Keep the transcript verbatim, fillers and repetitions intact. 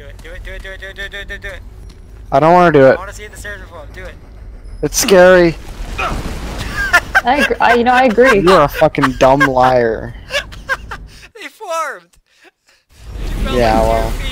Do it, do it, do it, do it, do it, do it, do it, do it, do it. I don't want to do I it. want to see the stairs before. Do it. It's scary. I, agree, I, you know, I agree. You're a fucking dumb liar. They formed. You fell Yeah, like well. two feet.